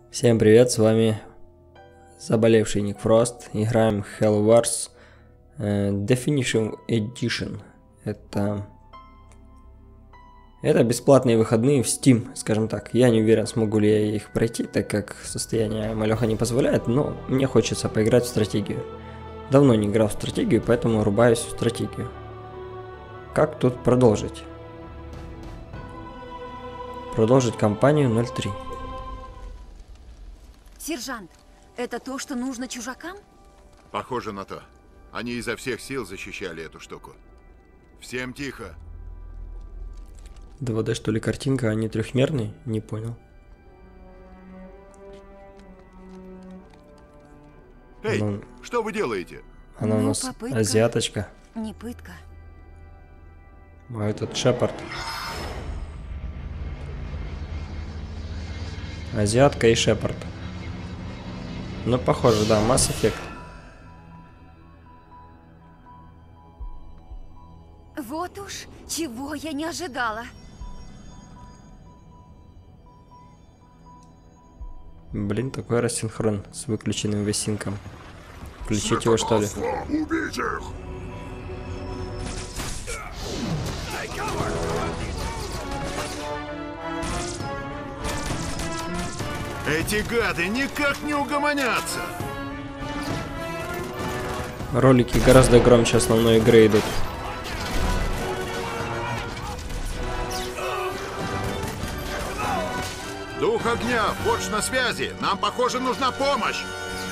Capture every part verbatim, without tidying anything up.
Всем привет, с вами заболевший Ник Фрост. Играем Halo Wars э, Definition Edition. Это... Это бесплатные выходные в Steam, скажем так. Я не уверен, смогу ли я их пройти, так как состояние малеха не позволяет, но мне хочется поиграть в стратегию. Давно не играл в стратегию, поэтому рубаюсь в стратегию. Как тут продолжить? Продолжить кампанию ноль три. Сержант, это то, что нужно чужакам? Похоже на то. Они изо всех сил защищали эту штуку. Всем тихо. два дэ что ли картинка, а не трехмерный? Не понял. Эй, Ну, что вы делаете? Она у Ну, нас попытка. азиаточка. Не пытка. А этот Шепард. Азиатка и Шепард. Ну, похоже, да, Mass Effect. Вот уж, чего я не ожидала. Блин, такой рассинхрон с выключенным весинком. Включить его, что ли? Убить их! Эти гады никак не угомонятся! Ролики гораздо громче основной игры идут. Дух огня, Фордж на связи! Нам, похоже, нужна помощь!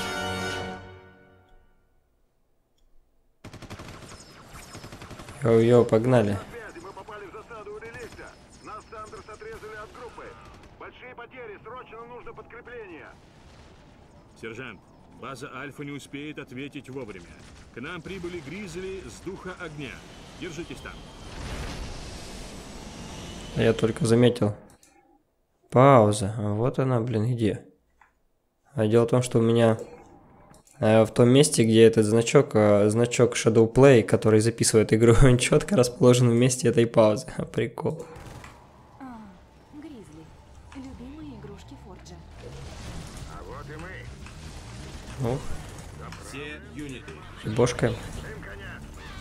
Йоу-йоу, погнали. Мы попали в засаду у реликта. Нас Сандерс отрезали от группы. Большие потери, срочно нужно подкрепление. Сержант, база Альфа не успеет ответить вовремя. К нам прибыли Гризли с Духа Огня. Держитесь там. Я только заметил. Пауза. А вот она, блин, где? А дело в том, что у меня э, в том месте, где этот значок, э, значок Shadow Play, который записывает игру, он четко расположен в месте этой паузы. Прикол. А, Гризли. Любимые игрушки Форджа. А вот и мы. Ну, Все юниты. бошка. Им коня.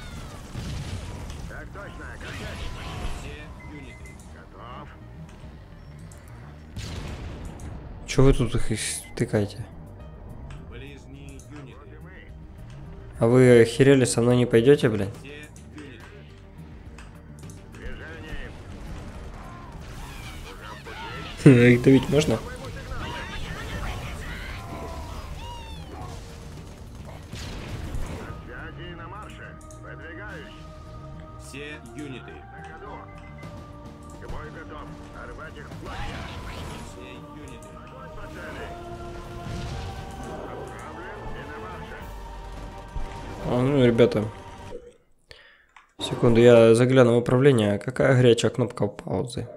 Так точно, качать. Все юниты. Готов. Че вы тут их тыкаете? Болезни юниты. А вы охерели, со мной не пойдете, блин? Все юниты. Движение. Их давить можно? Связи на марше. Выдвигаюсь. Все юниты. На ходу. К бою готов. Рвать их в клочья. Все юниты. Огонь по цели. Отправлен и на марше. А, ну, ребята. Секунду, я загляну в управление. Какая горячая кнопка паузы?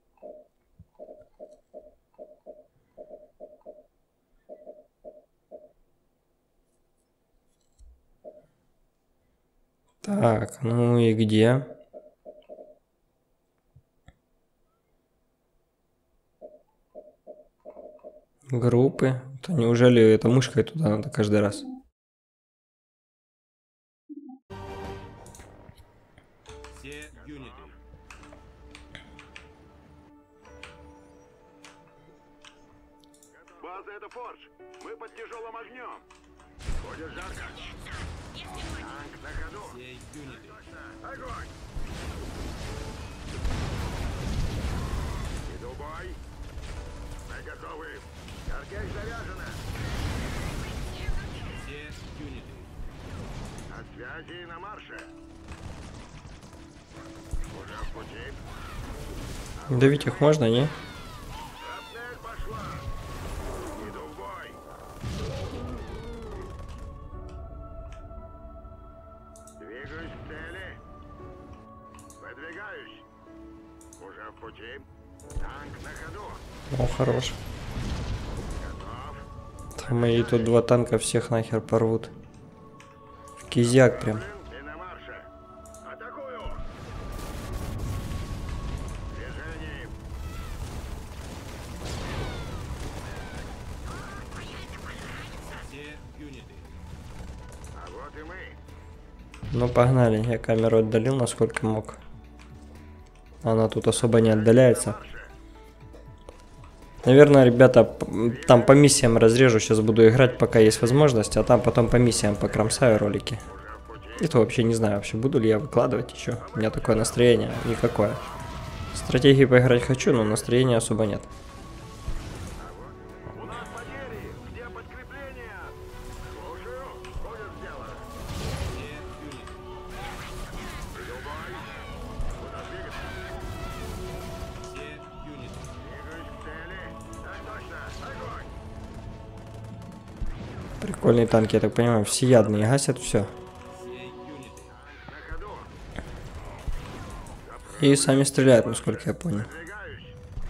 Так, ну и где? Группы. То неужели это мышкой туда надо каждый раз? Все юниты. База это Фордж. Мы под тяжелым огнем. Будет жарко. Танк на ходу. Все юниты. Огонь! Иду в бой. Мы готовы. Картель заряжена. Все юниты. На связи и на марше. Уже в пути. Давить их можно, не? Шрапнель пошла. Иду в бой. Двигаюсь к цели. Выдвигаюсь. Уже в пути. Танк на ходу. О, хорош. Готов. Там мои тут два танка всех нахер порвут. В кизяк прям. И на марше. Атакую. Движение. Ну погнали, я камеру отдалил насколько мог. Она тут особо не отдаляется. Наверное, ребята, там по миссиям разрежу, сейчас буду играть, пока есть возможность, а там потом по миссиям покромсаю ролики. Это вообще не знаю, вообще буду ли я выкладывать еще. У меня такое настроение никакое. Стратегии поиграть хочу, но настроения особо нет. У нас потери. Где подкрепление? Слушаю. Будет сделано. Видел бой? Куда двигаться? Двигаюсь к цели. Так точно. Огонь. Прикольные танки, я так понимаю, всеядные, гасят все. На ходу. И сами стреляют, насколько я понял. Двигаюсь.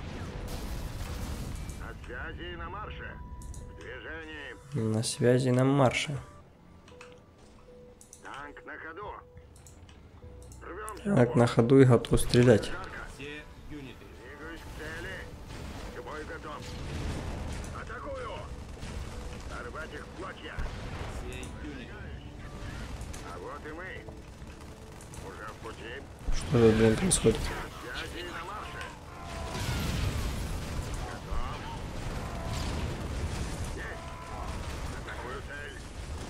На связи и на марше. В движении. На связи на марше. Танк на ходу. Рвемся. Так, на ходу и готов стрелять. Двигаюсь к цели. К бою готов. Атакую. Сорвать их в клочья. А вот и мы. Уже в пути. Что тут, блин, происходит? Связи на марше. Готов. Есть. Атакую цель.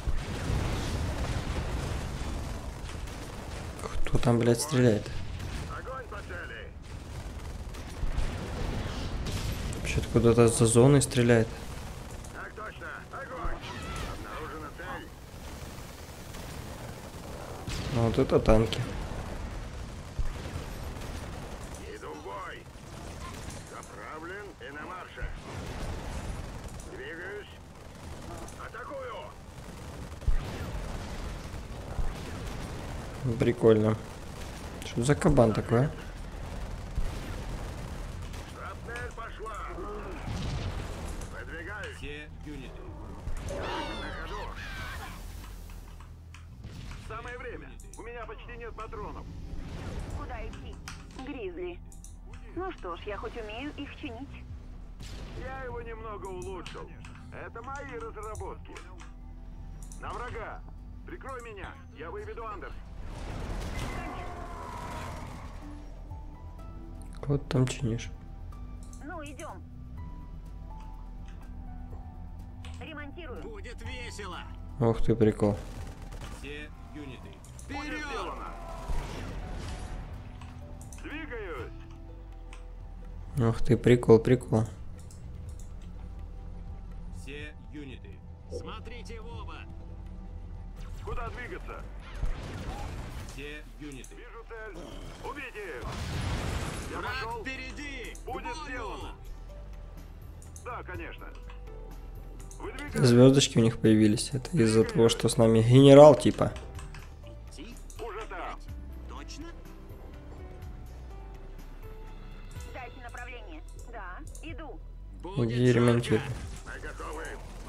Кто там, блядь, стреляет? Огонь по цели. Вообще откуда-то за зоной стреляет. Так точно. Огонь. Обнаружена цель. Ну, вот это танки. Иду в бой. Заправлен и на марше. Двигаюсь. Атакую. Прикольно. Что за кабан такой, а? Шрапнель пошла. Выдвигаюсь. На ходу. Самое время. У меня почти нет патронов. Куда идти? Гризли. Ну что ж, я хоть умею их чинить. Я его немного улучшил. Это мои разработки. На врага. Прикрой меня. Я выведу Андерс. Кого ты там чинишь? Ну, идем. Ремонтирую. Будет весело. Ох ты, прикол. Будет сделано. Двигаюсь. Ох ты, прикол, прикол. Смотрите в оба. Куда двигаться? Вижу цель. Убейте их. Я Враг пошел. впереди. К Будет бою. сделано. Да, конечно. Выдвигаюсь. Звездочки у них появились. Это из-за того, что с нами генерал, типа. Идти? Уже там. Точно? Дайте направление. Да, иду. Будет Иди ремонтируй. жарко. Мы готовы.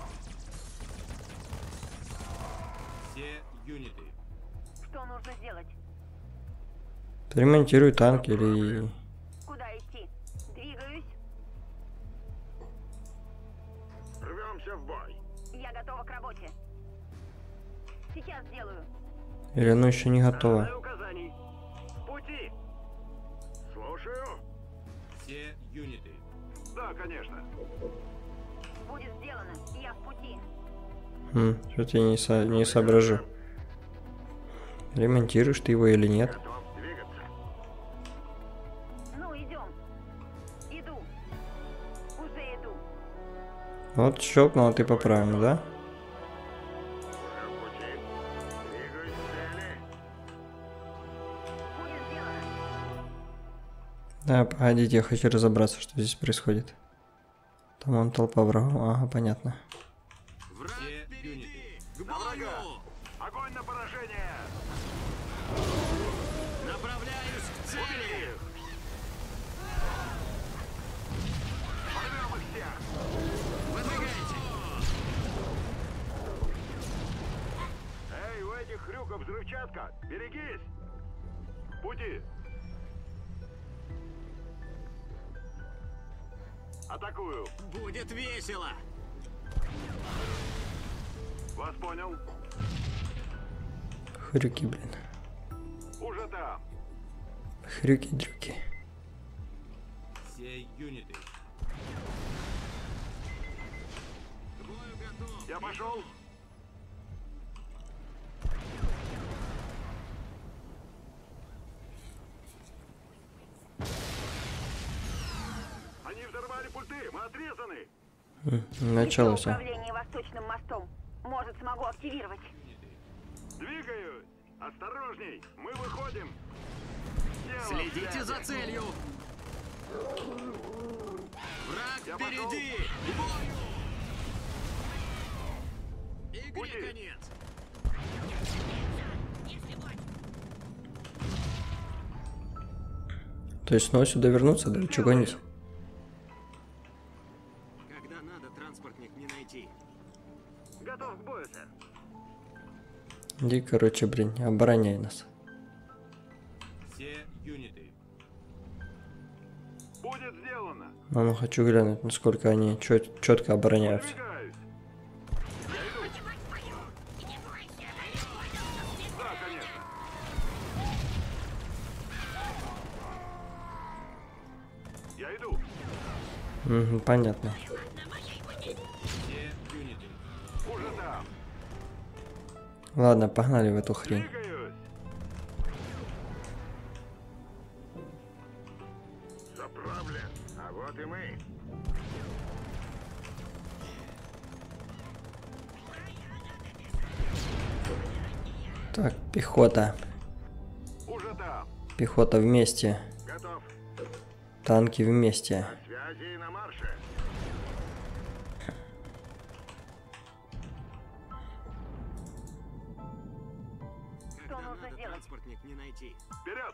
Что нужно сделать? Ремонтируй танк или... Куда идти? Двигаюсь. Рвемся в бой. Я готова к работе. Сейчас сделаю. Или оно еще не готово. Дай указаний. В пути. Слушаю. Да, конечно. Будет сделано. Я в пути. Хм, что-то я не, со... не соображу. Ремонтируешь ты его или нет? Готов двигаться. Ну, идем. Иду. Уже иду. Вот щелкнул, а ты поправил, да? Уже в пути. Двигаюсь к цели. Будет сделано. Да, погодите, я хочу разобраться, что здесь происходит. Там вон толпа врагов. Ага, понятно. Враг впереди. К На врага. бою. Огонь на поражение. Направляюсь к цели. Порвем их всех. Выдвигайте. Эй, у этих хрюков взрывчатка. Берегись. В пути. Атакую. Будет весело. Вас понял. Хрюки, блин. Уже там. Хрюки-дрюки. Все юниты. К бою готов. Я пошел. Они взорвали пульты. Мы отрезаны. М, Началось. а. Управление Восточным мостом. Может, смогу активировать. Двигаюсь. Осторожней. Мы выходим. Дело Следите в за связи. целью. Враг Я пошел. впереди. К бою. Игре Пути. конец. То есть снова сюда вернуться, да? Чего гонить? Когда надо, транспортник не найти. Готов к бою, сэр. Иди, короче, блин, обороняй нас. Все юниты. Будет сделано. А ну хочу глянуть, насколько они четко обороняются. Двигаюсь. Да, конечно. Я иду. Мгм, понятно. Все юниты. Уже там. Ладно, погнали в эту хрень. Двигаюсь. Заправлен. А вот и мы. Так, пехота. Уже там. Пехота вместе. Готов. Танки вместе. Связи на марше. Что Когда нужно надо, сделать? транспортник не найти. Вперед.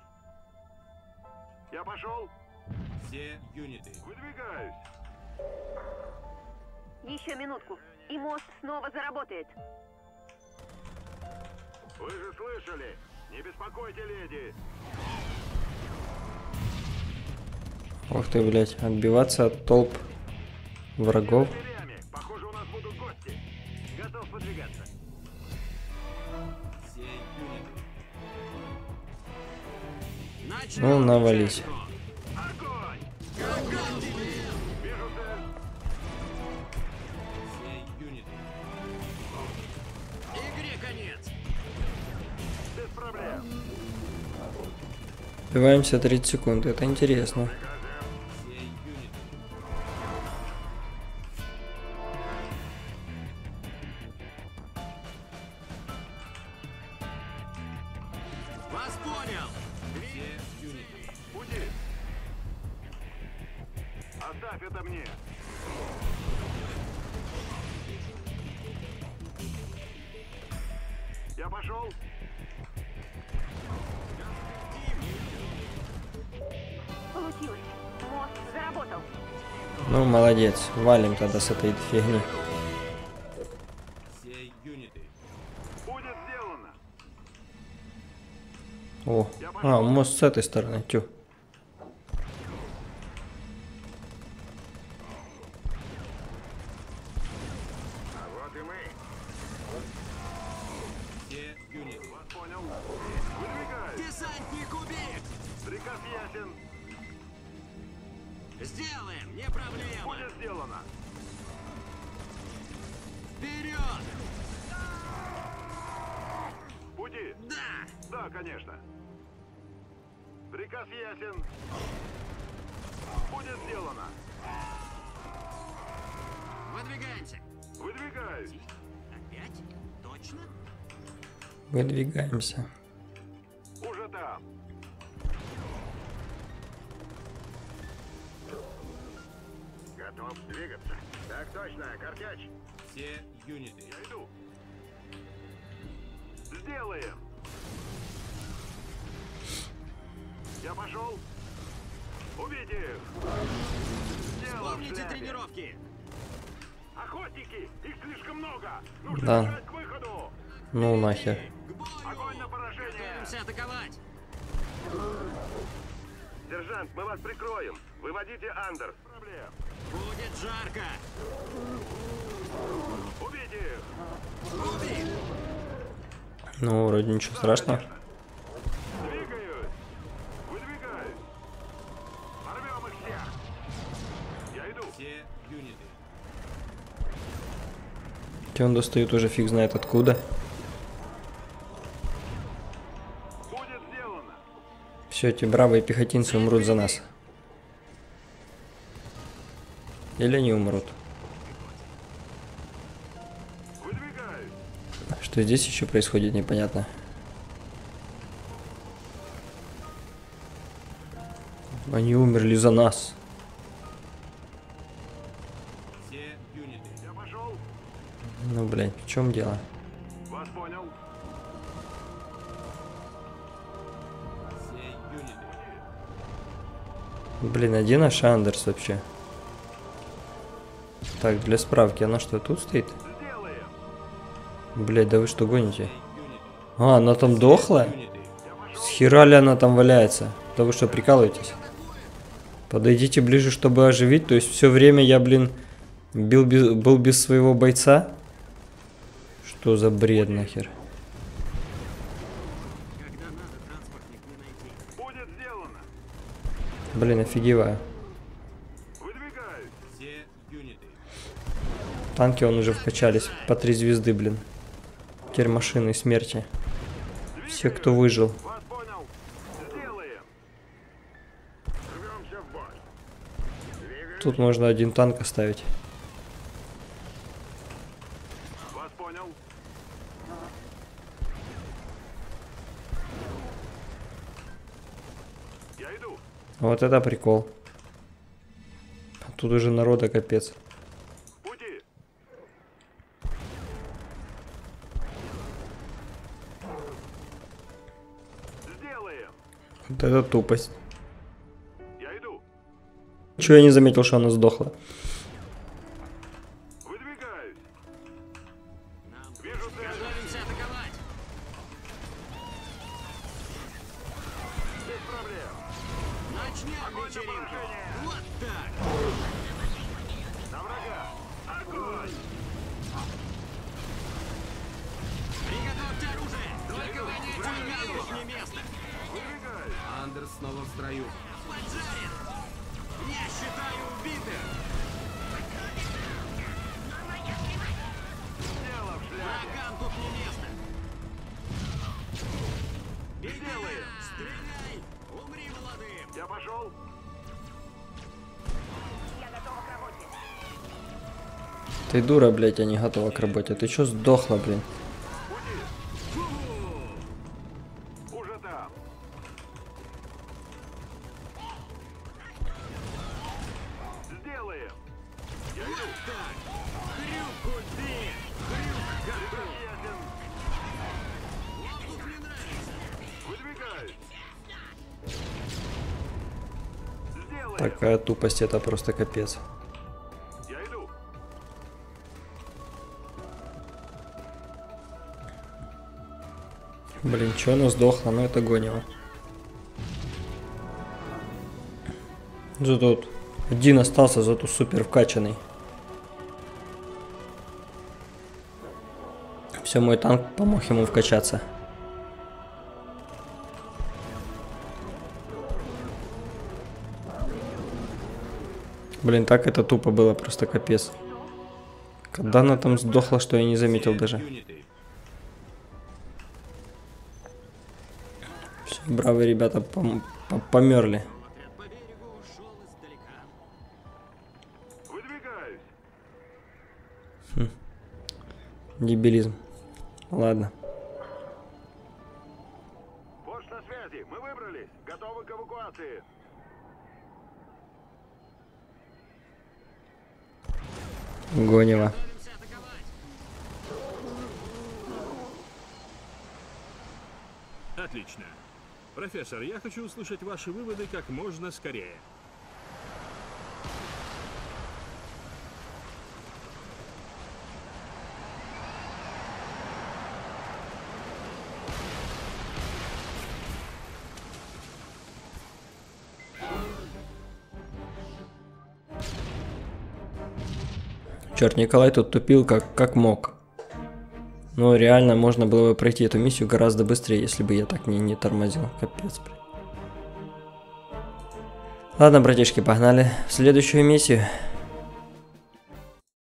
Я пошел. Все юниты. Выдвигаюсь. Еще минутку. И мост снова заработает. Вы же слышали? Не беспокойте, леди. Ух ты, блядь, отбиваться от толп врагов. Дверями. Похоже, у нас будут гости. Готов подвигаться. Все юниты. Начнем Ну, навались. чистку. Огонь! Как тебе? Вижу цель. Все юниты. Игре конец. Без проблем. Отбиваемся тридцать секунд, это интересно. Все юниты. Вас понял. Все юниты. Уйди. Оставь это мне. Я пошел. Получилось. Мост заработал. Ну, молодец, валим тогда с этой фигни. Все юниты. Будет сделано. О, а, мост с этой стороны, тю. А вот и мы. Все юниты. Вас понял. Выдвигаюсь. Десантник убит. Приказ ясен. Сделаем, не проблема. Будет сделано. Вперед. Пути. Да. Да, конечно. Приказ ясен. Будет сделано. Выдвигаемся. Выдвигаюсь. Опять? Точно? Выдвигаемся. Уже там. Готов двигаться. Так точно, Картяч. Все юниты. Я иду. Сделаем. Я пошел. Убейте их. Дело в Помните шляпе. тренировки. Охотники! Их слишком много! Нужно Да. бежать к выходу! Ну нахер. К бою. Огонь на поражение! Готовимся атаковать. Сержант, мы вас прикроем! Выводите Андер! Проблем! Будет жарко. Убейте их! Убит. Ну, вроде ничего страшного. Двигаюсь. Выдвигаюсь. Порвем их всех. Я иду. Все юниты. Те он достает уже фиг знает откуда. Будет сделано. Все, эти бравые пехотинцы умрут за нас. Или они умрут. Выдвигаюсь. Что здесь еще происходит, непонятно. Они умерли за нас. Все юниты. Я пошел. Ну, блядь, в чем дело? Вас понял. Все юниты. Блин, один наш Андерс вообще. Так, для справки, она что, тут стоит? Сделаем. Блядь, да вы что гоните? Юниты. А, она там дохла? Юниты. Схера ли она там валяется? Да вы что, прикалываетесь? Подойдите ближе, чтобы оживить. То есть все время я, блин, бил без, был без своего бойца? Что за бред нахер? Когда надо, транспортник не найти. Будет сделано. Блин, офигеваю. Выдвигаюсь. Все юниты. Танки он уже вкачались. По три звезды, блин. Теперь машины смерти. Все, кто выжил. Вас понял. Сделаем. Рвемся в бой. Двигаюсь. Тут можно один танк оставить. Вас понял. Я иду. Вот это прикол. А тут уже народа капец. Пути. Сделаем. Вот это тупость. Я иду. Чего я не заметил, что она сдохла? Выдвигаюсь. Нам Вижу цель. готовимся атаковать. Без проблем. Начнем Огонь на вечеринку. поражение. Вот так. На врага. Огонь. Приготовьте оружие. Только гоняйте Андерс не место. Выдвигаюсь. Андерс снова в строю. Поджарит. Я считаю убитых. Дело в шляпе. Врагам тут не место. Сделаем. Стреляй. Умри молодым. Я пошел. Я готова к работе. Ты дура, блядь, я не готова к работе. Ты чё сдохла, блин? Пути. Уже там. Сделаем. Я иду. Так. Хрюк убит. Хрюк готов. Ясен. Воздух мне нравится. Выдвигаюсь. Сделаем. Такая тупость, это просто капец. Я иду. Блин, чё она сдохла? Ну это гонево. Зато тут один остался, зато супер вкачанный. Все, мой танк помог ему вкачаться. Блин, так это тупо было, просто капец. Когда она там сдохла, что я не заметил даже. Юниты. Все, бравые ребята пом по- померли. Отряд по берегу ушел издалека. Выдвигаюсь. Дебилизм. Ладно. Пост на связи. Мы выбрались. Готовы к эвакуации. Гонево. Готовимся атаковать. Отлично. Профессор, я хочу услышать ваши выводы как можно скорее. Черт, Николай тут тупил как, как мог. Ну, реально, можно было бы пройти эту миссию гораздо быстрее, если бы я так не, не тормозил. Капец, блин. Ладно, братишки, погнали в следующую миссию.